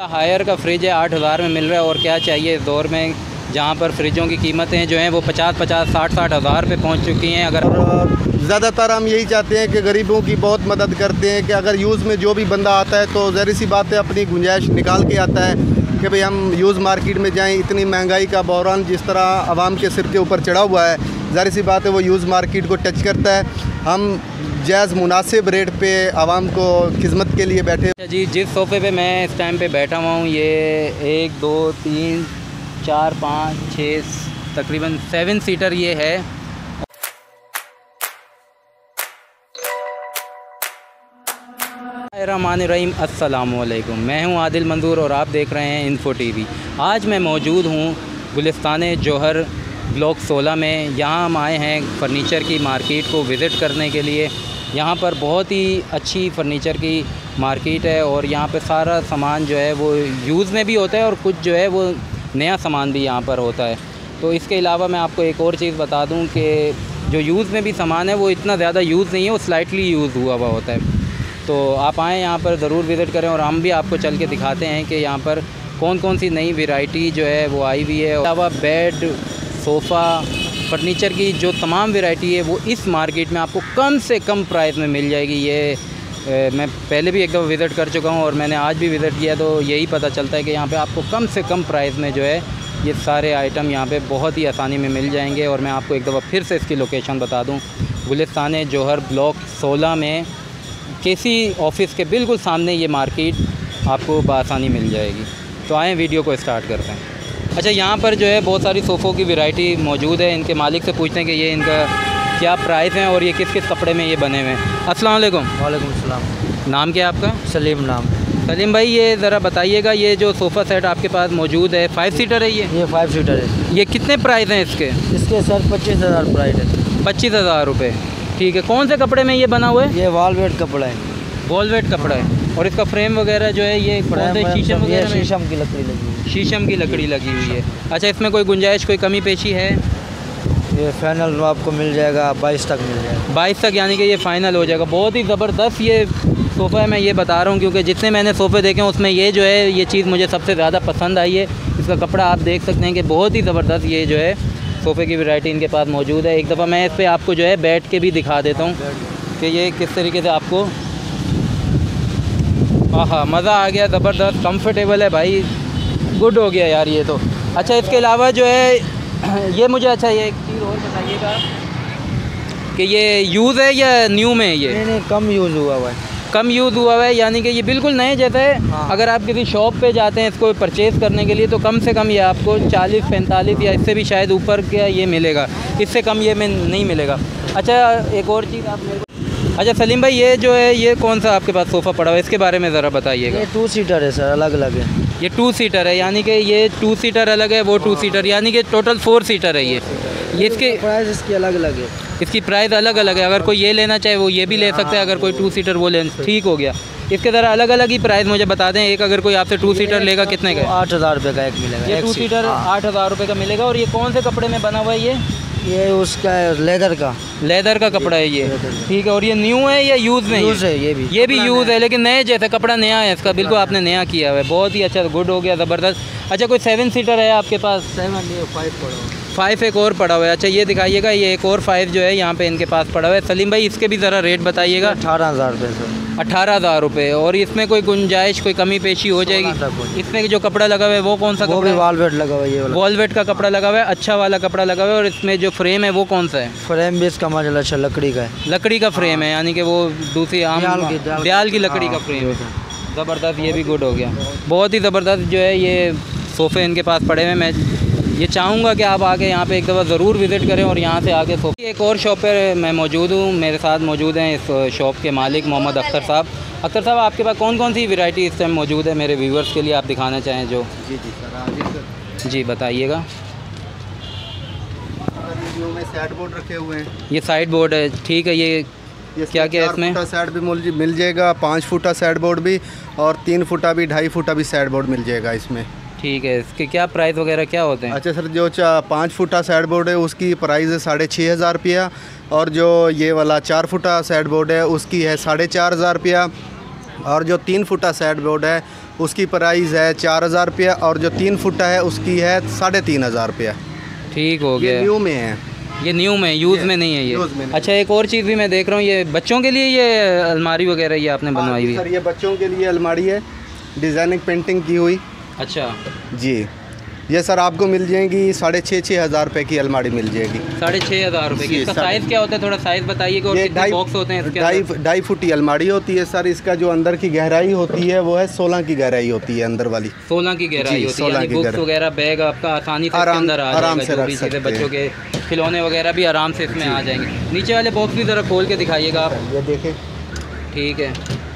Higher का fridge है 8,000 में मिल रहा है। और क्या चाहिए इस दौर में जहाँ पर फ्रिजों की कीमतें जो हैं वो 50-50, 60-60 हज़ार पे पहुँच चुकी हैं। अगर ज़्यादातर हम यही चाहते हैं कि गरीबों की बहुत मदद करते हैं कि अगर यूज़ में जो भी बंदा आता है तो ज़ाहिर सी बात है अपनी गुंजाइश निकाल के आता है कि भाई हम यूज़ मार्केट में जाएं। इतनी महंगाई का बहरान जिस तरह आवाम के सिर के ऊपर चढ़ा हुआ है, ज़ाहिर सी बात है वो यूज़ मार्केट को टच करता है। हम जायज़ मुनासिब रेट पे आवाम को खिदमत के लिए बैठे। जी, जिस सोफ़े पे मैं इस टाइम पे बैठा हुआ हूँ ये 1 2 3 4 5 6 तकरीबन 7 सीटर ये है। रहमानिर्रहीम, अस्सलामुअलैकुम। मैं हूं आदिल मंजूर और आप देख रहे हैं इन्फो टीवी। आज मैं मौजूद हूं गुलिस्तान जौहर ब्लॉक 16 में। यहां हम आए हैं फ़र्नीचर की मार्केट को विज़िट करने के लिए। यहां पर बहुत ही अच्छी फ़र्नीचर की मार्केट है और यहां पे सारा सामान जो है वो यूज़ में भी होता है और कुछ जो है वो नया सामान भी यहां पर होता है। तो इसके अलावा मैं आपको एक और चीज़ बता दूं कि जो यूज़ में भी सामान है वो इतना ज़्यादा यूज़ नहीं है, वो स्लाइटली यूज़ हुआ होता है। तो आप आएँ यहाँ पर ज़रूर विज़िट करें और हम भी आपको चल के दिखाते हैं कि यहाँ पर कौन कौन सी नई वैरायटी जो है वो आई हुई है। अलावा बेड, सोफ़ा, फ़र्नीचर की जो तमाम वैरायटी है वो इस मार्केट में आपको कम से कम प्राइस में मिल जाएगी। ये मैं पहले भी एक दफ़ा विज़िट कर चुका हूँ और मैंने आज भी विज़िट किया, तो यही पता चलता है कि यहाँ पे आपको कम से कम प्राइस में जो है ये सारे आइटम यहाँ पे बहुत ही आसानी में मिल जाएंगे। और मैं आपको एक दफ़ा फिर से इसकी लोकेशन बता दूँ, गुलिस्तान जौहर ब्लॉक 16 में केसी ऑफिस के बिल्कुल सामने ये मार्केट आपको बआसानी मिल जाएगी। तो आएँ वीडियो को स्टार्ट करते हैं। अच्छा, यहाँ पर जो है बहुत सारी सोफ़ों की वैरायटी मौजूद है। इनके मालिक से पूछते हैं कि ये इनका क्या प्राइस है और ये किस किस कपड़े में ये बने हुए हैं। अस्सलाम वालेकुम। वालेकुम सलाम। नाम क्या है आपका? सलीम नाम। सलीम भाई, ये ज़रा बताइएगा, ये जो सोफ़ा सेट आपके पास मौजूद है 5 सीटर है ये 5 सीटर है। ये कितने प्राइस हैं इसके? इसके सर 25,000 प्राइस है। 25,000 रुपये। ठीक है। कौन से कपड़े में ये बना हुआ है? ये वॉलवेट कपड़ा है। वॉलवेट कपड़ा है। और इसका फ्रेम वगैरह जो है ये शीशम वगैरह में? शीशम की लकड़ी लगी हुई है। शीशम की लकड़ी लगी हुई है। अच्छा, इसमें कोई गुंजाइश, कोई कमी पेशी है? ये फाइनल आपको मिल जाएगा 22 तक मिल जाएगा। 22 तक, यानी कि ये फ़ाइनल हो जाएगा। बहुत ही ज़बरदस्त ये सोफ़ा है, मैं ये बता रहा हूँ क्योंकि जितने मैंने सोफ़े देखे हैं उसमें ये जो है ये चीज़ मुझे सबसे ज़्यादा पसंद आई है। इसका कपड़ा आप देख सकते हैं कि बहुत ही ज़बरदस्त ये जो है सोफ़े की वैरायटी इनके पास मौजूद है। एक दफ़ा मैं इस पर आपको जो है बैठ के भी दिखा देता हूँ कि ये किस तरीके से आपको, हाँ मज़ा आ गया, ज़बरदस्त कंफर्टेबल है भाई, गुड हो गया यार ये तो। अच्छा, इसके अलावा जो है ये मुझे, अच्छा ये एक चीज़ और बताइएगा कि ये यूज़ है या न्यू में? ये नहीं, कम यूज़ हुआ हुआ है। कम यूज़ हुआ है, यानी कि ये बिल्कुल नए जैसा है। हाँ। अगर आप किसी शॉप पे जाते हैं इसको परचेज़ करने के लिए तो कम से कम ये आपको 40-45 या इससे भी शायद ऊपर का ये मिलेगा, इससे कम ये में नहीं मिलेगा। अच्छा, एक और चीज़ आप मेरे को, अच्छा सलीम भाई, ये जो है ये कौन सा आपके पास सोफ़ा पड़ा हुआ है, इसके बारे में ज़रा बताइएगा। ये 2 सीटर है सर, अलग अलग है। ये 2 सीटर है, यानी कि ये 2 सीटर अलग है, वो 2 सीटर, यानी कि टोटल 4 सीटर है ये इसके प्राइस इसकी अलग अलग है। इसकी प्राइस अलग अलग है। अगर कोई ये लेना चाहे वो ये भी ले सकता है, अगर कोई 2 सीटर वो ले, ठीक हो गया। इसके ज़रा अलग अलग ही प्राइस मुझे बता दें। एक अगर कोई आपसे 2 सीटर लेगा कितने का? 8,000 रुपये का एक मिलेगा। ये 2 सीटर 8,000 रुपये का मिलेगा। और ये कौन से कपड़े में बना हुआ है? ये उसका लेदर का कपड़ा है ये, ठीक है। और ये न्यू है या यूज़ में? यूज़ है। ये भी यूज़ है, लेकिन नए जैसा कपड़ा नया है इसका, बिल्कुल आपने नया किया हुआ है। बहुत ही अच्छा, गुड हो गया, ज़बरदस्त। अच्छा, कोई 7 सीटर है आपके पास? 7 नहीं, 5 पड़ा हुआ है। 5 एक और पड़ा हुआ है। अच्छा, ये दिखाइएगा, ये एक और 5 जो है यहाँ पे इनके पास पड़ा हुआ है। सलीम भाई, इसके भी ज़रा रेट बताइएगा। 18,000 रुपये सर। 18,000 रुपये। और इसमें कोई गुंजाइश, कोई कमी पेशी हो जाएगी? इसमें जो कपड़ा लगा हुआ है वो कौन सा कपड़ा? वो भी वॉलवेट लगा हुआ है। ये वॉलवेट का कपड़ा लगा हुआ है, अच्छा वाला कपड़ा लगा हुआ है। और इसमें जो फ्रेम है वो कौन सा है? फ्रेम भी इसका माशाल्लाह अच्छा लकड़ी का है। लकड़ी का फ्रेम है, यानी कि वो दूसरी आम दयाल की लकड़ी का फ्रेम है। ज़बरदस्त, ये भी गुड हो गया। बहुत ही ज़बरदस्त जो है ये सोफ़े इनके पास पड़े हुए। मैं ये चाहूँगा कि आप आके यहाँ पे एक दफ़ा ज़रूर विज़िट करें और यहाँ से आके सोफ़े। एक और शॉप पर मैं मौजूद हूँ, मेरे साथ मौजूद हैं इस शॉप के मालिक मोहम्मद अख्तर साहब। अख्तर साहब, आपके पास कौन कौन सी वैरायटी इस टाइम मौजूद है मेरे व्यूवर्स के लिए आप दिखाना चाहें जो? जी सर, जी बताइएगा। में साइड बोर्ड रखे हुए हैं। ये साइड बोर्ड है, ठीक है। ये क्या क्या है इसमें? 4 फुटा साइड भी मिल जाएगा, 5 फुटा साइड बोर्ड भी, और 3 फुटा भी, 2.5 फुटा भी साइड बोर्ड मिल जाएगा इसमें। ठीक है। इसके क्या प्राइस वगैरह क्या होते हैं? अच्छा सर, जो 5 फुटा साइड बोर्ड है उसकी प्राइस है 6,500 रुपया, और जो ये वाला 4 फुटा साइड बोर्ड है उसकी है 4,500 रुपया। और जो 3 फुटा सेट बोर्ड है उसकी प्राइस है 4000 रुपया, और जो 3 फुटा है उसकी है 3500 रुपया। ठीक हो गया। ये न्यू में है, ये न्यू में, यूज़ में नहीं है ये। यूज़ में नहीं। अच्छा, एक और चीज़ भी मैं देख रहा हूँ, ये बच्चों के लिए ये अलमारी वगैरह ये आपने बनवाई हुई सर है। ये बच्चों के लिए अलमारी है, डिज़ाइनिंग पेंटिंग की हुई अच्छा, जी। ये सर आपको मिल जाएगी 6,500 रुपये की अलमारी मिल जाएगी। 6,500 रुपये की। जी, इसका साइज़ क्या होता है, थोड़ा साइज़ बताइएगा, और ये कितने बॉक्स होते हैं इसके अंदर? ढाई फुटी अलमारी होती है सर। इसका जो अंदर की गहराई होती है वो है 16 की गहराई होती है अंदर वाली। 16 की गहराई जी, होती है, 16 यानी की बुक्स गहराई। वगैरह बैग आपका आसानी से इसके आराम- अंदर आ आराम जाएगा, से जो रख भी चीज़ें सकते बच्चों के खिलौने वगैरह भी आराम से इसमें आ जाएंगे। नीचे वाले बॉक्स भी ज़रा खोल के दिखाइएगा आप। ये देखें, ठीक है,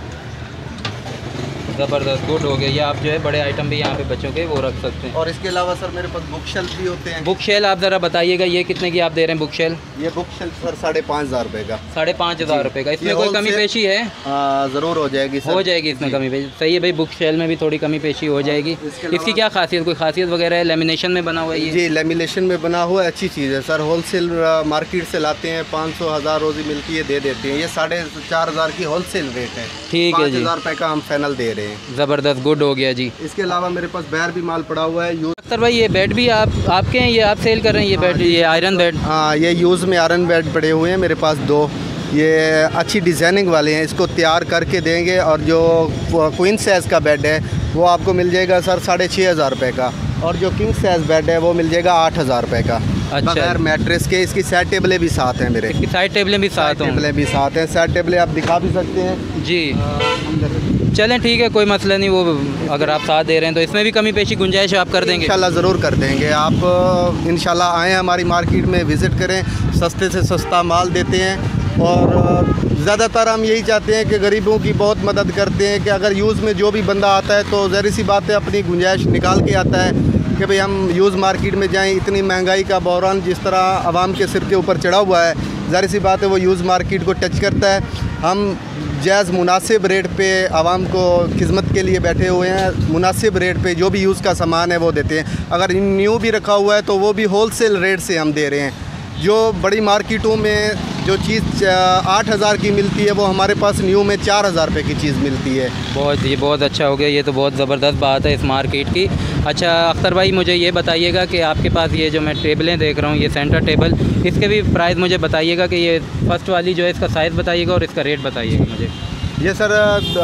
ज़बरदस्त, गुड हो गया। ये आप जो है बड़े आइटम भी यहाँ पे बच्चों के वो रख सकते हैं। और इसके अलावा सर मेरे पास बुक शेल्फ भी होते हैं। बुक शेल आप ज़रा बताइएगा, ये कितने की आप दे रहे हैं बुक शेल? ये बुक शेल्फ सर 5,500 रुपये का। 5,500 रुपये का। इसमें ये कोई wholesale- कमी पेशी है? ज़रूर हो जाएगी सर। हो जाएगी इसमें कमी पेशी। सही है भाई, बुक शेल में भी थोड़ी कमी पेशी हो जाएगी। इसके अलावा- इसकी क्या खासियत, कोई खासियत वगैरह है? लेमिनेशन में बना हुआ है ये? जी, लेमिनेशन में बना हुआ है, अच्छी चीज़ है सर। होलसेल मार्केट से लाते हैं, 500 1000 रोज़ी मिलती है, दे देते हैं। ये 4,500 की होलसेल रेट है। ठीक है जी, 5,000 रुपये का हम फाइनल दे रहे हैं। ज़बरदस्त, गुड हो गया जी। इसके अलावा मेरे पास बाहर भी माल पड़ा हुआ है। अख्तर भाई, ये बेड भी आपके हैं, ये आप सेल कर रहे हैं? ये बेड, ये आयरन बेड? हाँ, ये यूज़ में आयरन बेड पड़े हुए हैं मेरे पास 2। ये अच्छी डिज़ाइनिंग वाले हैं, इसको तैयार करके देंगे। और जो क्वीन साइज़ का बेड है वो आपको मिल जाएगा सर 6,500 रुपये का। और जो किंग साइज़ बेड है वो मिल जाएगा 8,000 रुपये का। अच्छा। बगैर मैट्रेस के। इसकी साइड टेबलें भी साथ हैं मेरे। इसकी साइड टेबलें भी साथ हों? टेबलें भी साथ हैं। साइड टेबलें आप दिखा भी सकते हैं जी। चलें ठीक है, कोई मसला नहीं। वो अगर आप साथ दे रहे हैं तो इसमें भी कमी पेशी गुंजाइश आप कर देंगे? इंशाल्लाह ज़रूर कर देंगे। आप इंशाल्लाह आएँ, हमारी मार्केट में विज़िट करें, सस्ते से सस्ता माल देते हैं। और ज़्यादातर हम यही चाहते हैं कि गरीबों की बहुत मदद करते हैं कि अगर यूज़ में जो भी बंदा आता है तो ज़ाहिर सी बात है अपनी गुंजाइश निकाल के आता है कि भाई हम यूज़ मार्केट में जाएं। इतनी महंगाई का बहरान जिस तरह आवाम के सिर के ऊपर चढ़ा हुआ है, ज़ाहिर सी बात है वो यूज़ मार्केट को टच करता है। हम जायज़ मुनासिब रेट पे आवाम को खिदमत के लिए बैठे हुए हैं। मुनासिब रेट पे जो भी यूज़ का सामान है वो देते हैं। अगर न्यू भी रखा हुआ है तो वो भी होलसेल रेट से हम दे रहे हैं। जो बड़ी मार्केटों में जो चीज़ 8,000 की मिलती है वो हमारे पास न्यू में 4,000 रुपये की चीज़ मिलती है। ये बहुत अच्छा हो गया। ये तो बहुत ज़बरदस्त बात है इस मार्केट की। अच्छा अख्तर भाई, मुझे ये बताइएगा कि आपके पास ये जो मैं टेबलें देख रहा हूँ, ये सेंटर टेबल, इसके भी प्राइस मुझे बताइएगा कि ये फर्स्ट वाली जो है इसका साइज़ बताइएगा और इसका रेट बताइएगा मुझे। ये सर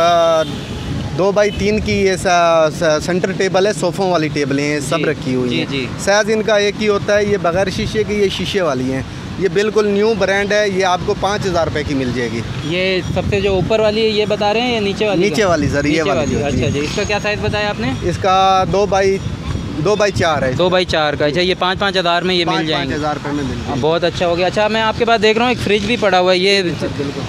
2x3 की ये सेंटर टेबल है। सोफ़ों वाली टेबलें हैं, सब रखी हुई हैं। जी। साइज़ इनका एक ही होता है। ये बगैर शीशे की, ये शीशे वाली हैं। ये बिल्कुल न्यू ब्रांड है। ये आपको 5,000 रुपये की मिल जाएगी। ये सबसे जो ऊपर वाली है ये बता रहे हैं या नीचे वाली? नीचे वाली सर, ये वाली। अच्छा जी, इसका क्या साइज़ बताया आपने? इसका 2x4 है। 2x4 का। अच्छा, ये 5,000 में ये मिल जाएंगे? 5,000 रुपये में मिल जाएगी। बहुत अच्छा हो गया। अच्छा, मैं आपके पास देख रहा हूँ एक फ्रिज भी पड़ा हुआ है, ये बिल्कुल।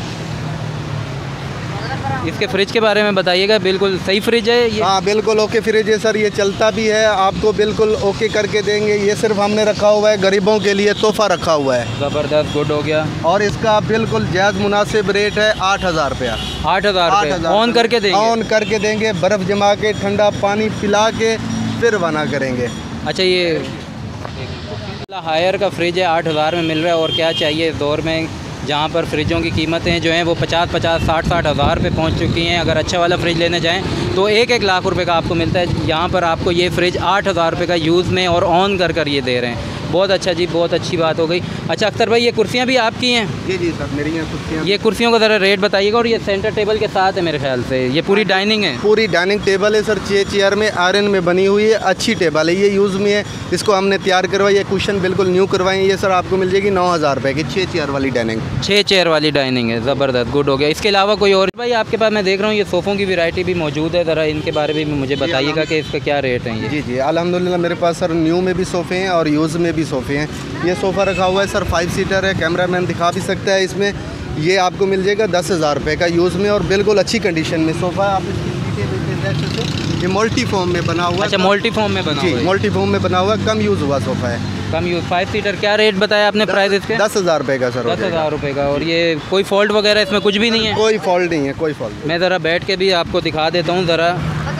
इसके फ्रिज के बारे में बताइएगा। बिल्कुल सही फ्रिज है ये? हाँ बिल्कुल ओके फ्रिज है सर। ये चलता भी है, आपको बिल्कुल ओके करके देंगे। ये सिर्फ हमने रखा हुआ है गरीबों के लिए, तोहफा रखा हुआ है। ज़बरदस्त, गुड हो गया। और इसका बिल्कुल जायज़ मुनासिब रेट है 8,000 रुपया। 8,000 रुपये ऑन करके देंगे? ऑन करके देंगे, बर्फ़ जमा के, ठंडा पानी पिला के फिर रवाना करेंगे। अच्छा, ये हायर का फ्रिज है, 8,000 में मिल रहा है। और क्या चाहिए इस दौर में जहाँ पर फ्रिजों की कीमतें जो हैं वो 50-50, 60-60 हज़ार पे पहुँच चुकी हैं। अगर अच्छा वाला फ्रिज लेने जाएँ तो 1-1 लाख रुपए का आपको मिलता है। यहाँ पर आपको ये फ्रिज 8,000 रुपये का यूज़ में और ऑन कर ये दे रहे हैं। बहुत अच्छा जी, बहुत अच्छी बात हो गई। अच्छा अख्तर भाई, ये कुर्सियाँ भी आपकी हैं? जी सर, मेरी यहाँ कुर्सियाँ। ये कुर्सियों का ज़रा रेट बताइएगा। और ये सेंटर टेबल के साथ है मेरे ख्याल से, ये पूरी डाइनिंग है? पूरी डाइनिंग टेबल है सर, 6 चेयर में आयरन में बनी हुई है। अच्छी टेबल है, ये यूज़ में है। इसको हमने तैयार करवाई है, कुशन बिल्कुल न्यू करवाई। ये सर आपको मिल जाएगी 9,000 रुपये की 6 चेयर वाली डाइनिंग। 6 चेयर वाली डाइनिंग है, ज़बरदस्त, गुड हो गया। इसके अलावा कोई और भाई आपके पास मैं देख रहा हूँ ये सोफ़ों की वैरायटी भी मौजूद है, ज़रा इनके बारे में भी मुझे बताइएगा कि इसका क्या रेट है? ये जी अल्हम्दुलिल्लाह मेरे पास सर न्यू में भी सोफ़े हैं और यूज़ में भी सोफ़े हैं। ये सोफ़ा रखा हुआ है सर, 5 सीटर है। कैमरामैन दिखा भी सकता है इसमें। ये आपको मिल जाएगा 10,000 रुपये का यूज़ में और बिल्कुल अच्छी कंडीशन में सोफ़ा है। आप इसकी सीटें ये मल्टी फॉर्म में बना हुआ है। अच्छा, मल्टी फॉर्म में बना हुआ है? मल्टी फॉर्म में बना हुआ है, कम यूज़ हुआ सोफ़ा है। कम यूज़, 5 सीटर। क्या रेट बताया आपने प्राइस इसके? 10,000 रुपये का सर। 10,000 रुपये का। और ये कोई फॉल्ट वगैरह इसमें कुछ भी नहीं है? कोई फॉल्ट नहीं है, कोई फॉल्ट नहीं। मैं ज़रा बैठ के भी आपको दिखा देता हूँ ज़रा।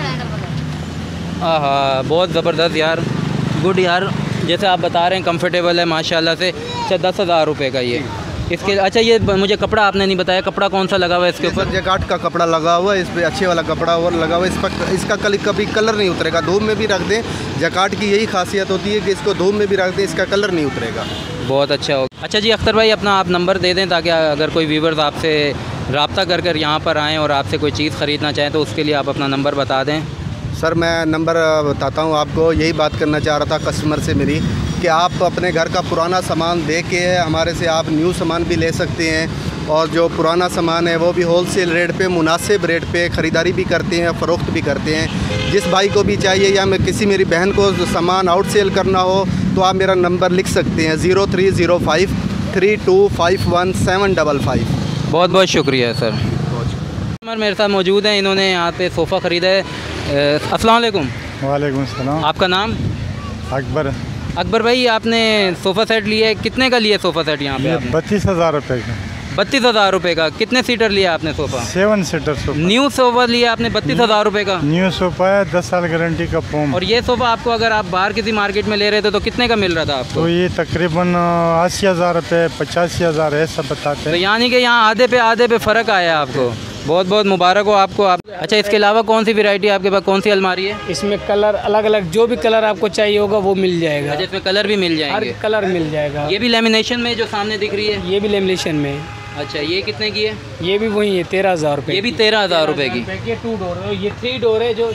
हाँ, बहुत ज़बरदस्त यार, गुड यार। जैसे आप बता रहे हैं कंफर्टेबल है माशाल्लाह से। अच्छा, 10,000 रुपये का ये इसके अच्छा ये मुझे कपड़ा आपने नहीं बताया, कपड़ा कौन सा लगा हुआ है इसके ऊपर? जैकार्ड का कपड़ा लगा हुआ है, इस पर अच्छे वाला कपड़ा और लगा हुआ है। इस पर इसका कभी कलर नहीं उतरेगा, धूप में भी रख दें। जैकार्ड की यही खासियत होती है कि इसको धूप में भी रख दें, इसका कलर नहीं उतरेगा। बहुत अच्छा होगा। अच्छा जी अख्तर भाई, अपना आप नंबर दे दें ताकि अगर कोई व्यूवर्स आपसे रब्ता कर यहाँ पर आएँ और आपसे कोई चीज़ ख़रीदना चाहें तो उसके लिए आप अपना नंबर बता दें। सर मैं नंबर बताता हूँ आपको, यही बात करना चाह रहा था कस्टमर से मेरी, कि आप अपने घर का पुराना सामान दे के हमारे से आप न्यू सामान भी ले सकते हैं, और जो पुराना सामान है वो भी होलसेल रेट पे, मुनासिब रेट पे ख़रीदारी भी करते हैं, फ़रोख्त भी करते हैं। जिस भाई को भी चाहिए या मैं किसी मेरी बहन को सामान आउट सेल करना हो तो आप मेरा नंबर लिख सकते हैं 0305 3251 755। बहुत बहुत शुक्रिया सर। मेरे साथ मौजूद हैं, इन्होंने यहाँ पे सोफ़ा ख़रीदा है। अस्सलाम वालेकुम। वालेकुम सलाम। आपका नाम? अकबर। अकबर भाई, आपने सोफ़ा सेट लिया है, कितने का लिया सोफ़ा सेट यहाँ पे? 32,000 रुपये का। 32,000 रुपये का। कितने सीटर लिया आपने sofa? 7 seater sofa. New sofa लिया आपने 32,000 रुपये का? न्यू सोफ़ा है, 10 साल गारंटी का फोम। और ये सोफ़ा आपको अगर आप बाहर किसी मार्केट में ले रहे थे तो कितने का मिल रहा था आपको? तो ये तकरीबन 80,000 रुपये, 85,000 ऐसा बताते तो हैं। यानी कि यहाँ आधे पे फ़र्क आया आपको। बहुत बहुत मुबारक हो आपको। अच्छा इसके अलावा कौन सी वैरायटी आपके पास, कौन सी अलमारी है? इसमें कलर अलग अलग, जो भी कलर आपको चाहिए होगा वो मिल जाएगा। अच्छा इसमें कलर भी मिल जाएंगे? हर कलर मिल जाएगा। ये भी लेमिनेशन में जो सामने दिख रही है? ये भी लेमिनेशन में। अच्छा ये कितने की है? ये भी वही है 13,000 रुपये। ये भी 13,000 रुपये की। ये 2 डोर है, ये 3 डोर है, जो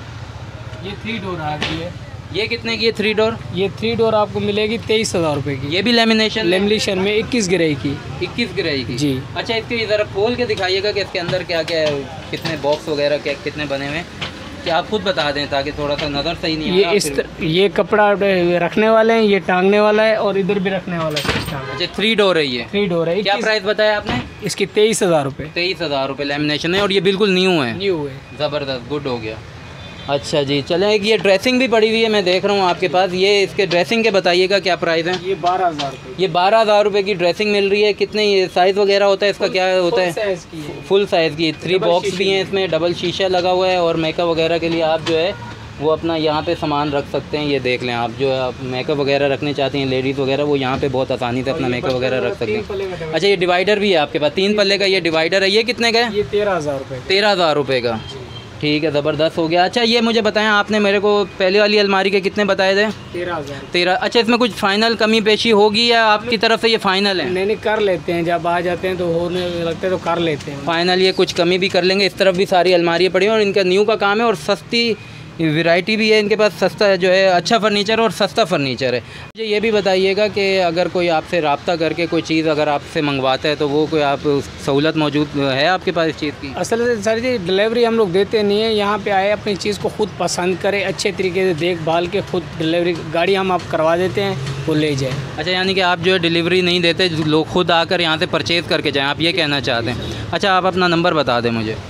ये 3 डोर आ गई है। ये कितने की है 3 डोर? ये 3 डोर आपको मिलेगी 23,000 रुपये की। ये भी लेमिनेशन में 21 गिराई की। 21 गिराई की जी। अच्छा इसके ज़रा खोल के दिखाइएगा कि इसके अंदर क्या क्या है, कितने बॉक्स वगैरह क्या कितने बने हुए हैं, कि आप खुद बता दें ताकि थोड़ा सा नज़र सही नहीं आएगा। ये कपड़ा रखने वाले हैं, ये टांगने वाला है और इधर भी रखने वाला है। अच्छा 3 डोर है ये? 3 डोर है। क्या प्राइस बताया आपने? इसकी 23,000 रुपये। 23,000 रुपये लेमिनेशन है और ये बिल्कुल न्यू है? न्यू है। ज़बरदस्त, गुड हो गया। अच्छा जी चलें, एक ये ड्रेसिंग भी पड़ी हुई है मैं देख रहा हूँ आपके पास, ये इसके ड्रेसिंग के बताइएगा क्या प्राइस है? ये 12,000 रुपये। ये 12,000 रुपये की ड्रेसिंग मिल रही है। कितने ये साइज़ वगैरह होता है इसका, क्या होता है? फुल साइज़ की। 3 बॉक्स भी हैं इसमें, डबल शीशा लगा हुआ है और मेकअप वगैरह के लिए आप जो है वो अपना यहाँ पे सामान रख सकते हैं। ये देख लें आप, जो है आप मेकअप वगैरह रखने चाहती हैं लेडीज़ वगैरह, वो यहाँ पे बहुत आसानी से अपना मेकअप वगैरह रख सकते हैं। अच्छा ये डिवाइडर भी है आपके पास, 3 पल्ले का ये डिवाइडर है, ये कितने का है? ये 13,000 रुपये। 13,000 रुपये का। ठीक है, ज़बरदस्त हो गया। अच्छा ये मुझे बताएं, आपने मेरे को पहले वाली अलमारी के कितने बताए थे? 13,000। 13। अच्छा इसमें कुछ फ़ाइनल कमी पेशी होगी या आपकी तरफ से ये फ़ाइनल है? नहीं कर लेते हैं, जब आ जाते हैं तो होने लगते हैं तो कर लेते हैं फ़ाइनल। ये कुछ कमी भी कर लेंगे। इस तरफ भी सारी अलमारियाँ पड़ी हैं और इनका न्यू का काम है और सस्ती वैरायटी भी है इनके पास, सस्ता जो है अच्छा फर्नीचर और सस्ता फर्नीचर है। मुझे ये भी बताइएगा कि अगर कोई आपसे रब्ता करके कोई चीज़ अगर आपसे मंगवाता है तो वो कोई आप सहूलत मौजूद है आपके पास इस चीज़ की? असल में सर जी डिलीवरी हम लोग देते नहीं है, यहाँ पे आए अपनी चीज़ को खुद पसंद करें, अच्छे तरीके से देखभाल के खुद डिलीवरी गाड़ी हम आप करवा देते हैं, वो ले जाए। अच्छा यानी कि आप जो है डिलीवरी नहीं देते, लोग खुद आकर यहाँ से परचेज़ करके जाएँ, आप ये कहना चाहते हैं? अच्छा आप अपना नंबर बता दें मुझे।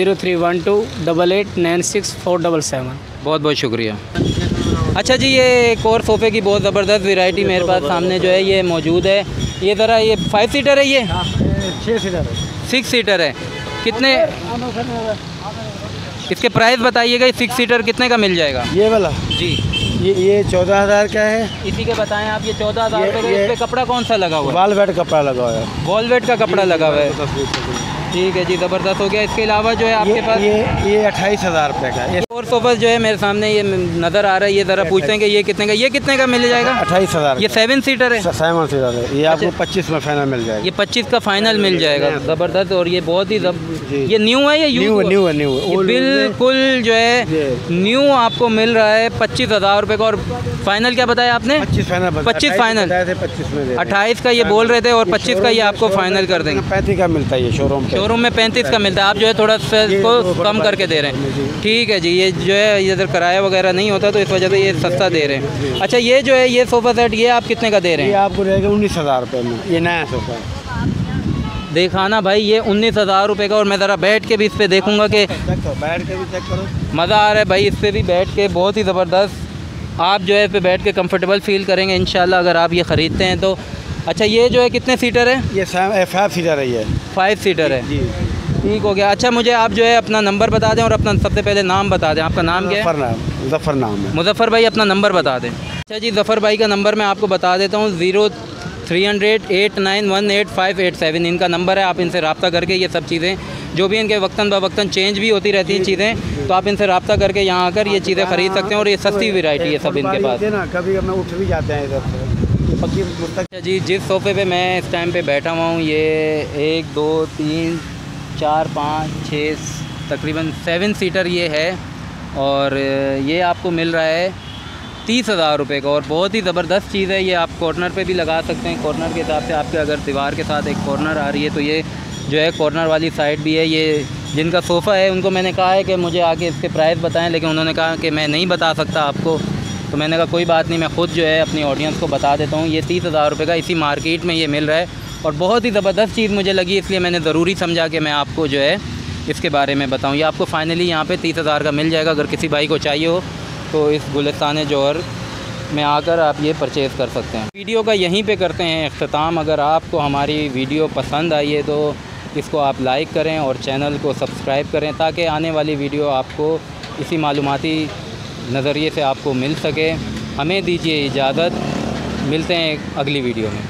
03128896 बहुत बहुत शुक्रिया। अच्छा जी ये एक और सोफ़े की बहुत ज़बरदस्त वैरायटी मेरे पास सामने जो है ये मौजूद है। ये ज़रा ये 5 सीटर है, ये 6 सीटर है। 6 सीटर है। कितने इसके प्राइस बताइएगा? 6 सीटर कितने का मिल जाएगा? ये वाला जी ये 14,000 का है। इसी के बताएं आप। ये 14,000 रुपये का। इस पर कपड़ा कौन सा लगा हुआ है? वॉलवेट कपड़ा लगा हुआ है। वॉलवेट का कपड़ा लगा हुआ है। ठीक है जी, ज़बरदस्त हो गया। इसके अलावा जो है आपके पास ये 28,000 रुपये का। ये और सोफ़ा जो है मेरे सामने ये नज़र आ रहा है, ये ज़रा पूछते हैं कि ये कितने का, ये कितने का मिल जाएगा? 28,000। ये 7 सीटर है? 7 सीटर है। ये आपको 25 में फाइनल मिल जाएगा। ये 25 का फाइनल मिल जाएगा। ज़बरदस्त। और ये बहुत ही ये न्यू है, ये न्यू है बिल्कुल जो है न्यू आपको मिल रहा है 25,000 रुपये का। और फाइनल क्या बताया आपने? 25 फाइनल। 25 फाइनल। 28 का ये बोल रहे थे और 25 का ये आपको फाइनल कर देंगे। 35 का मिलता है ये शोरूम में 35 का मिलता है। आप जो है थोड़ा को कम करके दे रहे हैं। ठीक है जी। ये जो है इधर किराया वगैरह नहीं होता तो इस वजह से ये सस्ता दे रहे हैं। अच्छा ये जो है ये सोफ़ा सेट ये आप कितने का दे रहे हैं? ये आपको रहेगा 19,000 रुपये में। ये नया सोफ़ा है। देखा भाई, ये 19,000 रुपये का। और मैं ज़रा बैठ के भी इस पर देखूँगा कि बैठ के भी चेक करो, मज़ा आ रहा है भाई इस पर भी बैठ के, बहुत ही ज़बरदस्त। आप जो है इस पर बैठ के कंफर्टेबल फ़ील करेंगे इंशाल्लाह अगर आप ये ख़रीदते हैं तो। अच्छा ये जो है कितने सीटर है? ये 5 सीटर है। ये 5 सीटर है। जी ठीक हो गया। अच्छा मुझे आप जो है अपना नंबर बता दें और अपना सबसे पहले नाम बता दें। आपका नाम क्या है? मुज़फ़्फ़र नाम है। मुज़फ़्फ़र भाई अपना नंबर बता दें। अच्छा जी ज़फ़र भाई का नंबर मैं आपको बता देता हूँ, 300-8918587 इनका नंबर है। आप इनसे रब्ता करके ये सब चीज़ें जो भी इनके वक्तन बवक्तन चेंज भी होती रहती हैं चीज़ें, तो आप इनसे रब्ता करके यहाँ आकर ये चीज़ें ख़रीद सकते हैं। और ये सस्ती वैरायटी है सब इनके पास। कभी हमें उठ भी जाते हैं इधर से। जी, जिस सोफ़े पे मैं इस टाइम पे बैठा हुआ हूँ ये 1 2 3 4 5 6 तकरीबन 7 सीटर ये है। और ये आपको मिल रहा है 30,000 रुपये का। और बहुत ही ज़बरदस्त चीज़ है ये। आप कॉर्नर पे भी लगा सकते हैं। कॉर्नर के हिसाब से आपके अगर दीवार के साथ एक कॉर्नर आ रही है तो ये जो है कॉर्नर वाली साइड भी है। ये जिनका सोफ़ा है उनको मैंने कहा है कि मुझे आके इसके प्राइस बताएं, लेकिन उन्होंने कहा कि मैं नहीं बता सकता आपको। तो मैंने कहा कोई बात नहीं, मैं ख़ुद जो है अपनी ऑडियंस को बता देता हूँ। ये 30,000 रुपये का इसी मार्केट में ये मिल रहा है। और बहुत ही ज़बरदस्त चीज़ मुझे लगी, इसलिए मैंने ज़रूरी समझा कि मैं आपको जो है इसके बारे में बताऊँ। ये आपको फ़ाइनली यहाँ पे 30,000 का मिल जाएगा। अगर किसी भाई को चाहिए हो तो इस गुलिस्तान जौहर में आकर आप ये परचेज़ कर सकते हैं। वीडियो का यहीं पे करते हैं इख्तिताम। अगर आपको हमारी वीडियो पसंद आई है तो इसको आप लाइक करें और चैनल को सब्सक्राइब करें, ताकि आने वाली वीडियो आपको इसी मालूमाती नज़रिए से आपको मिल सके। हमें दीजिए इजाज़त, मिलते हैं अगली वीडियो में।